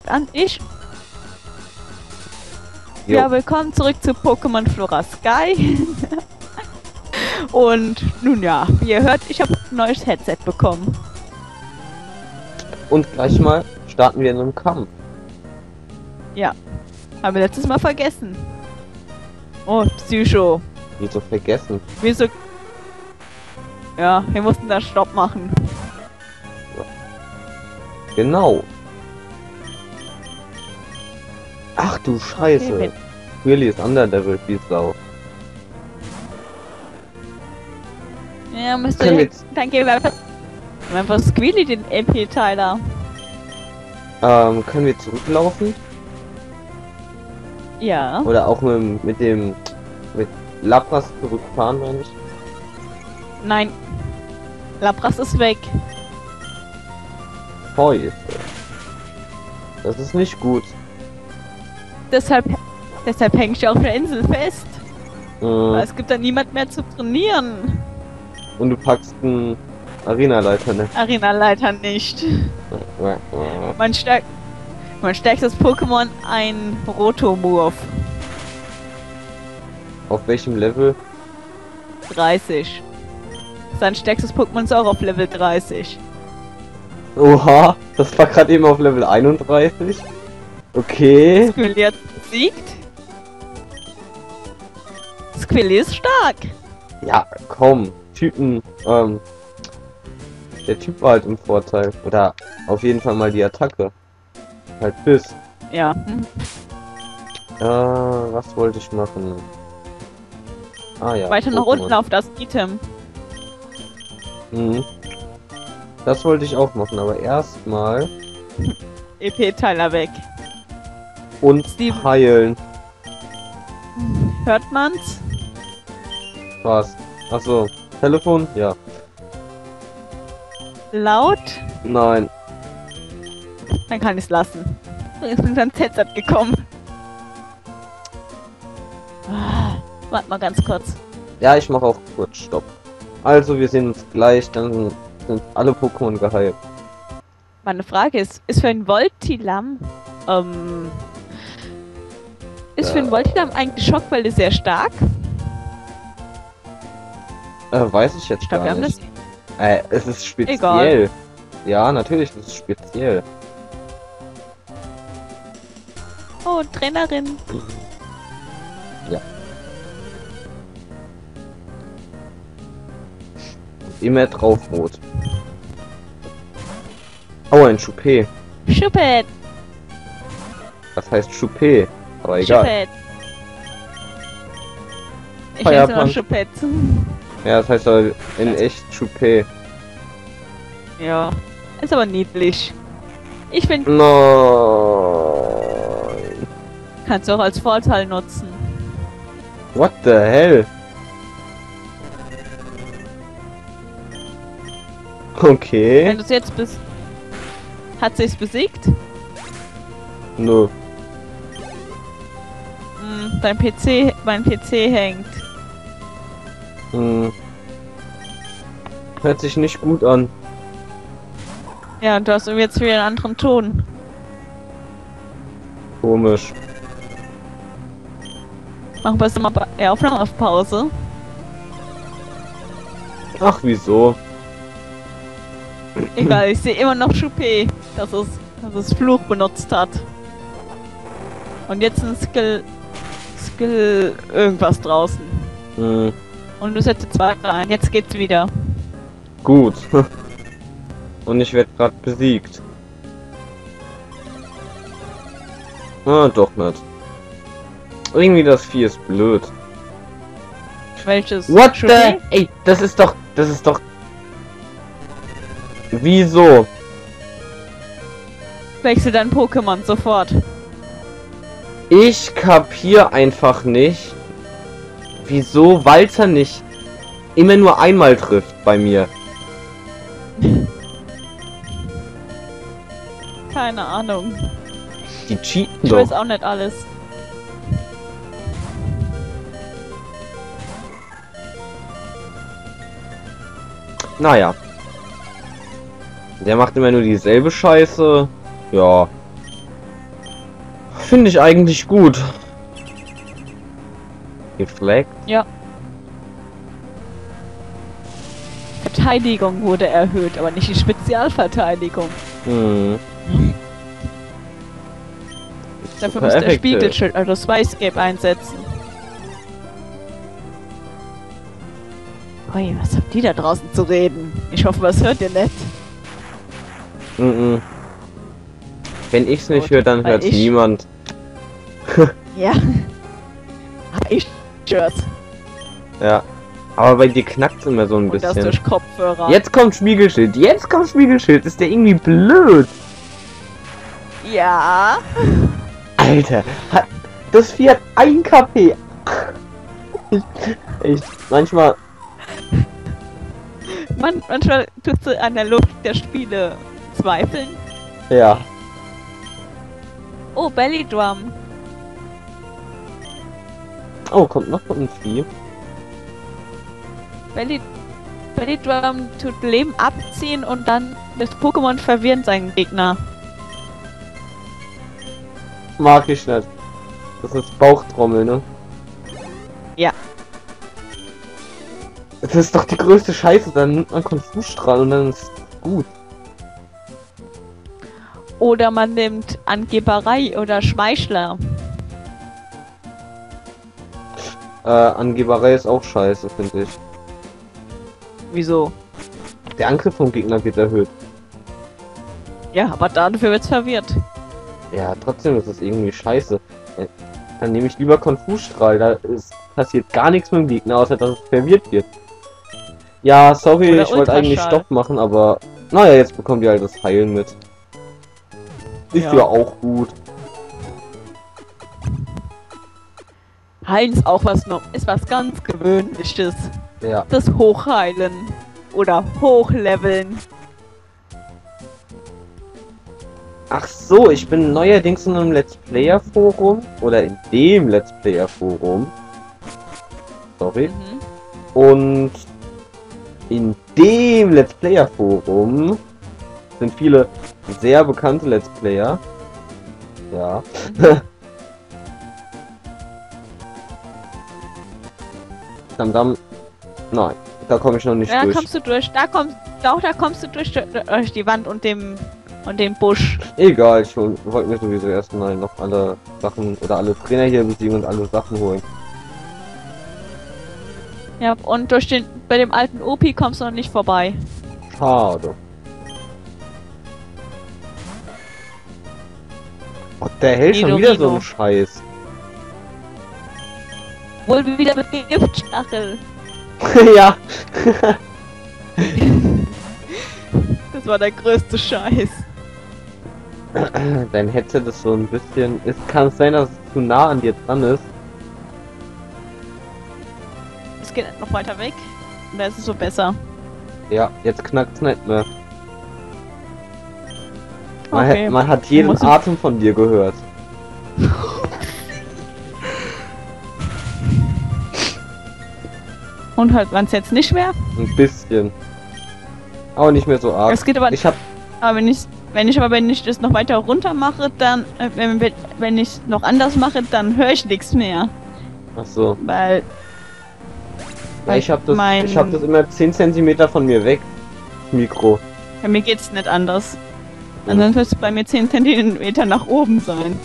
an ich. Jo. Ja, willkommen zurück zu Pokémon Flora Sky. Und nun ja, wie ihr hört, ich habe ein neues Headset bekommen. Und gleich mal starten wir in einem Kampf. Ja, haben wir letztes Mal vergessen. Oh, Psycho. Wieso vergessen? Wieso? Ja, wir mussten da Stopp machen. Genau. Ach du Scheiße. Okay, Really ist underleveled wie Sau. ja, müsst Können wir ihr... jetzt- Dann geben wir einfach Squealy den MP-Teiler. Können wir zurücklaufen? Ja. Oder auch mit Lapras zurückfahren, meine ich? Nein. Lapras ist weg. Scheiße. Das ist nicht gut. Deshalb hänge ich auf der Insel fest. Weil Äh, es gibt da niemand mehr zu trainieren. und du packst einen Arena-Leiter, ne? Arena-Leiter nicht. Mein stärkstes Pokémon ein Rotomurf. Auf welchem Level? 30. Sein stärkstes Pokémon ist auch auf Level 30. Oha, das war gerade eben auf Level 31. Okay. Squilly hat besiegt. Squilly ist stark. Ja, komm. Typen, der Typ war halt im Vorteil. Oder auf jeden Fall mal die Attacke. Halt Biss. Ja. Was wollte ich machen? Ah ja. Weiter nach Pokémon. unten auf das Item. Mhm. Das wollte ich auch machen, aber erstmal EP-Teiler weg. und Steven. heilen. Hört man's? Was? Achso. Telefon? Ja. Laut? Nein. Dann kann ich's lassen. Jetzt bin ich ans Headset gekommen. Warte mal ganz kurz. Ja, ich mache auch kurz Stopp. Also, wir sehen uns gleich, dann sind alle Pokémon geheilt. Meine Frage ist für ein Voltilam, ist für ein Voltilam eigentlich Schockwelle sehr stark? Weiß ich jetzt Ich glaube, wir gar haben nicht. das. Es ist speziell. Egal. Ja, natürlich, das ist speziell. Oh, Trainerin. Ja. Immer draufrot. Oh, ein Choupé. Schuppet. Das heißt Choupé. Aber egal. Schuppet. Ich Fire nenne es immer Punch. Schuppet. Ja, das heißt aber in echt Choupé. Ja. Ist aber niedlich. Ich finde, Nein. kannst du auch als Vorteil nutzen. What the hell? Okay. Wenn du es jetzt bist. Hat sie es besiegt? Nö. Mein PC hängt. Hm. Hört sich nicht gut an. Ja, und du hast irgendwie jetzt wieder einen anderen Ton. Komisch. Mach besser mal die Aufnahme auf Pause. Ach, wieso? Egal, ich sehe immer noch Choupé, dass es Fluch benutzt hat. Und jetzt ein Skill irgendwas draußen. Hm. Und du setzt zwei rein. Jetzt geht's wieder. Gut. Und ich werde gerade besiegt. Ah, doch nicht. Irgendwie das Vieh ist blöd. Welches? What Choupé? the? Ey, das ist doch. Wieso? Wechsel dein Pokémon sofort. Ich kapier einfach nicht, wieso Walter nicht immer nur einmal trifft bei mir. Keine Ahnung. Die cheaten Ich doch. weiß auch nicht alles. Naja. Der macht immer nur dieselbe Scheiße. Ja. Finde ich eigentlich gut. Gefleckt? Ja. Verteidigung wurde erhöht, aber nicht die Spezialverteidigung. Hm. Dafür muss der Spiegelschild, also das Weißgelb einsetzen. Ui, was habt ihr da draußen zu reden? Ich hoffe, was hört ihr nicht? Mhm. Wenn ich's nicht höre, dann hört's ich- niemand. Ja. Ich hör's. Ja. Aber bei dir knackt's immer so ein Und das bisschen. durch Kopfhörer. Jetzt kommt Spiegelschild. Jetzt kommt Spiegelschild. Ist der irgendwie blöd? Ja. Alter. Das Vieh hat 1 KP. Ich manchmal. Manchmal tust du an der Logik der Spiele zweifeln. Ja. Oh, Belly Drum. Oh, kommt noch ein Vieh. Belly Drum tut Leben abziehen und dann das Pokémon verwirren seinen Gegner. Mag ich nicht. Das ist Bauchtrommel, ne? Ja. Das ist doch die größte Scheiße. Dann nimmt man Konfusstrahl und dann ist gut. Oder man nimmt Angeberei oder Schmeichler. Angeberei ist auch scheiße, finde ich. Wieso? Der Angriff vom Gegner wird erhöht. Ja, aber dafür wird's verwirrt. Ja, trotzdem ist es irgendwie scheiße. Dann nehme ich lieber Konfusstrahl. Passiert gar nichts mit dem Gegner, außer dass es verwirrt wird. Ja, sorry, Oder ich wollte eigentlich Ultraschall. Stopp machen, aber naja, jetzt bekommt ihr halt das Heilen mit. Ist Ja. ja auch gut. Heilen ist auch ist was ganz Gewöhnliches. Ja. Das Hochheilen. Oder Hochleveln. Ach so, ich bin neuerdings in einem Let's Player Forum. Oder in dem Let's Player Forum. Sorry. Mhm. Und in dem Let's Player Forum sind viele sehr bekannte Let's Player. Ja. Dann, nein, da komme ich noch nicht Ja, da durch. kommst du durch. Da kommst du durch die Wand und dem Busch. Egal, ich wollte mir sowieso erstmal noch alle Sachen oder alle Trainer hier besiegen und alle Sachen holen. Ja, und bei dem alten Opi kommst du noch nicht vorbei. Schade. Oh, der hält schon wieder so einen Scheiß. Wohl wieder mit Giftstachel. Ja. Das war der größte Scheiß. Dein Headset ist so ein bisschen... Es kann sein, dass es zu nah an dir dran ist. Es geht noch weiter weg. Und da ist es so besser. Ja, jetzt knackt's nicht mehr. Okay. Man hat jeden Muss ich- Atem von dir gehört. Und halt man es jetzt nicht mehr. Ein bisschen. Aber nicht mehr so arg. Es geht aber Ich hab... Aber wenn ich das noch weiter runter mache, dann wenn ich noch anders mache, dann höre ich nichts mehr, Ach so. weil Ja, ich hab das mein- immer 10 cm von mir weg. Mikro. bei mir geht's nicht anders. Ansonsten wird es bei mir 10 cm nach oben sein.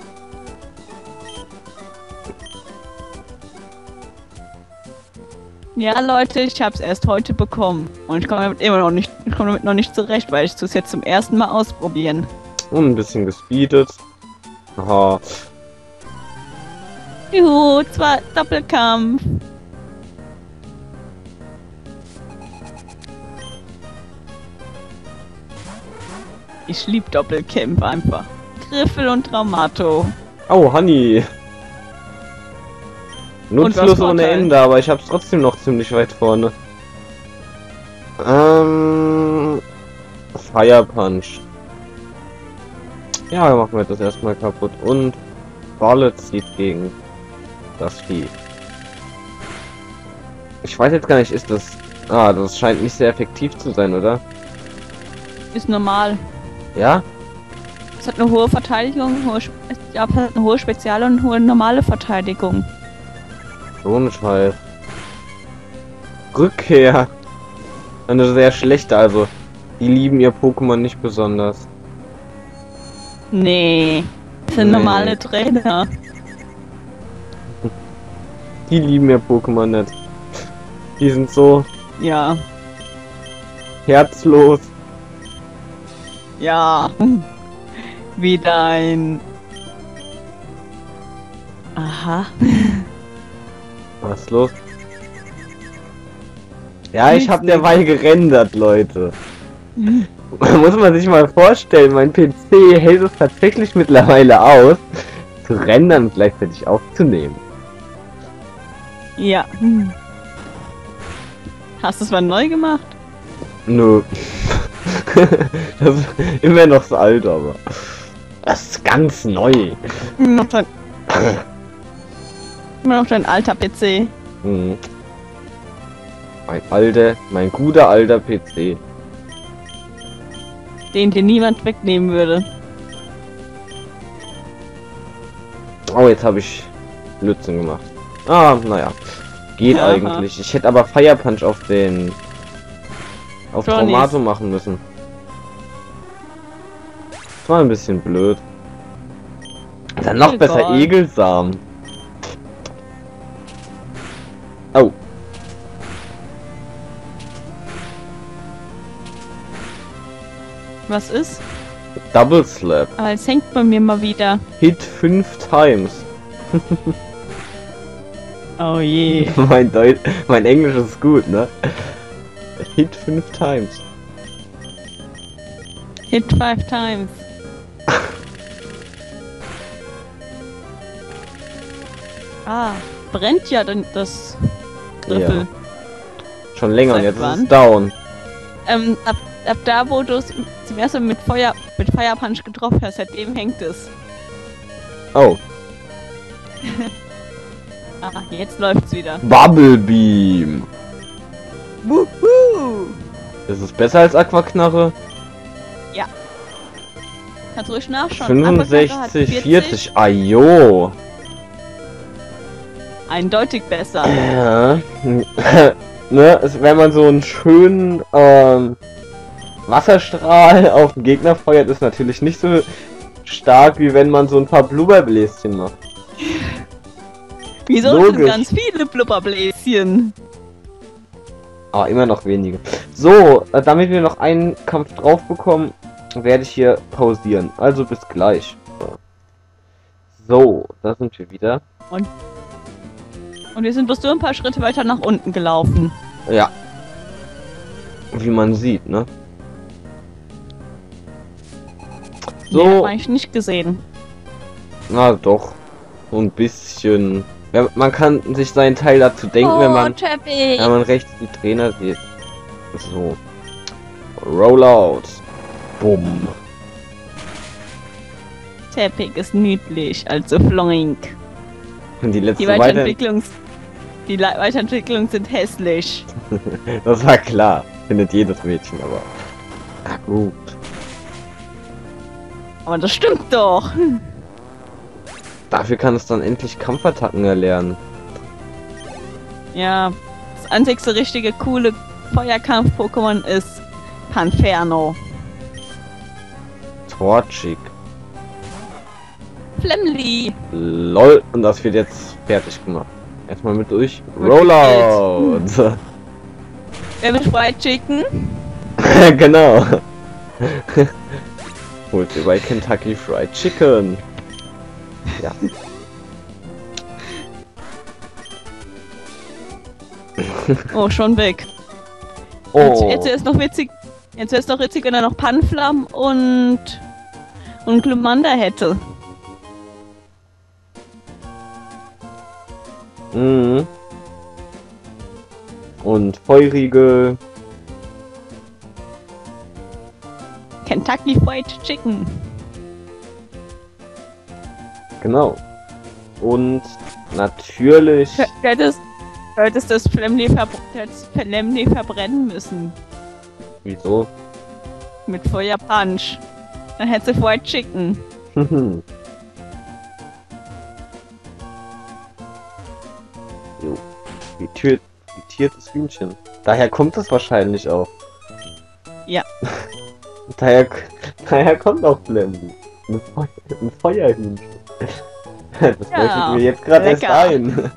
Ja, Leute, ich habe es erst heute bekommen und ich komme damit noch nicht zurecht, weil ich es jetzt zum ersten Mal ausprobieren. Und ein bisschen gespeedet. Aha. Juhu, zwar Doppelkampf. Ich lieb Doppelkämpfe einfach. Griffel und Traumato. Oh, Honey. Nutzlos was ohne Vorteil? Ende, aber ich hab's trotzdem noch ziemlich weit vorne. Fire Punch. Ja, machen wir das erstmal kaputt. Und Barlet zieht gegen das Vieh. Ich weiß jetzt gar nicht, ist das... Ah, das scheint nicht sehr effektiv zu sein, oder? Ist normal. Ja? Es hat eine hohe Verteidigung, ja, es hat eine hohe Spezial- und eine hohe normale Verteidigung. So ein Scheiß. Rückkehr. Eine sehr schlechte, also. Die lieben ihr Pokémon nicht besonders. Nee. Das sind Nee. normale Trainer. Die lieben ihr Pokémon nicht. Die sind so Ja. herzlos. Ja. Wie dein. Aha. Was ist los? Ja, ich hab derweil gerendert, Leute. Muss man sich mal vorstellen, mein PC hält es tatsächlich mittlerweile aus, zu rendern und gleichzeitig aufzunehmen. Ja. Hast du es mal neu gemacht? Nö. Das ist immer noch so alt, aber. Das ist ganz neu. Immer noch dein alter PC. Mhm. Mein guter alter PC. Den dir niemand wegnehmen würde. Oh, jetzt habe ich Blödsinn gemacht. Ah, naja. Geht Aha. eigentlich. Ich hätte aber Fire Punch auf den... auf Johnny's. Traumato machen müssen. Das war ein bisschen blöd. Dann noch besser Egal. Egelsamen. Oh. Was ist? Double Slap. Aber es hängt bei mir mal wieder. Hit 5 times. Oh je. Mein Englisch ist gut, ne? Hit 5 times. Hit 5 times. Ah, brennt ja dann das Griffel. Ja. Schon länger und Seit jetzt ist wann? es down. Ab da, wo du es zum ersten Mal mit Fire Punch getroffen hast, seitdem hängt es. Oh. Ah, jetzt läuft's wieder. Bubble Beam. Wuhu! Ist es besser als Aquaknarre? Kannst ruhig nachschauen. Aquaknarre hat 65, 40. Ajo. Eindeutig besser. Ja. Ne, wenn man so einen schönen Wasserstrahl auf den Gegner feuert, ist natürlich nicht so stark, wie wenn man so ein paar Blubberbläschen macht. Wieso Logisch. sind ganz viele Blubberbläschen? Aber immer noch wenige. So, damit wir noch einen Kampf drauf bekommen, werde ich hier pausieren. Also bis gleich. So, da sind wir wieder. Und wir sind bloß nur ein paar Schritte weiter nach unten gelaufen. Ja. Wie man sieht, ne? So. Nee, So, hab ich nicht gesehen. na doch. So ein bisschen. Ja, man kann sich seinen Teil dazu denken, wenn man rechts die Trainer sieht. So. Rollout. Bumm. Teppich ist niedlich, also Floink. Und die letzte Die Weiterentwicklungen sind hässlich. Das war klar. Findet jedes Mädchen, aber. Na gut. Aber das stimmt doch. Dafür kann es dann endlich Kampfattacken erlernen. Ja, das einzigste richtige coole Feuerkampf-Pokémon ist Panferno. Torchic. Flemly. LOL. Und das wird jetzt fertig gemacht. Erstmal mit durch. Wird Rollout. Wer will Fried Chicken? Genau. Holt ihr bei Kentucky Fried Chicken. Ja. Oh, schon weg. Oh. Jetzt wäre es noch witzig. Jetzt wäre es noch witzig, wenn er noch Panflam und Glumanda hätte. Mhm. Und Feurige. Kentucky Fried Chicken. Genau. Und natürlich. Du hättest das Flemly verbrennen müssen. Wieso? Mit Feuerpunch. Dann hätte sie Fried Chicken. Jo. Irritiertes Hühnchen. Daher kommt das wahrscheinlich auch. Ja. daher kommt auch Blenden. Ein Feuerhühnchen. Das leuchtet mir jetzt gerade erst ein.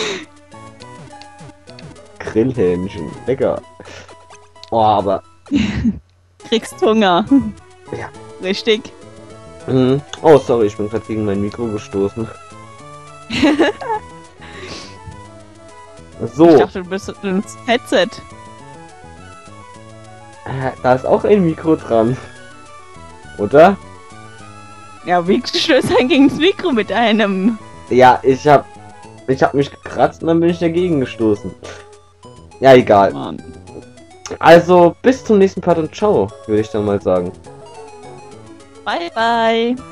Grillhähnchen. Lecker. Oh, aber... Kriegst Hunger. Ja. Richtig. Mhm. Oh, sorry, ich bin gerade gegen mein Mikro gestoßen. So. Ich dachte, du bist ins Headset. Da ist auch ein Mikro dran. Oder? Ja, wie stößt ein gegen das Mikro mit einem? Ja, ich hab mich gekratzt und dann bin ich dagegen gestoßen. Ja, egal. Mann. Also, bis zum nächsten Part und ciao, würde ich dann mal sagen. Bye, bye.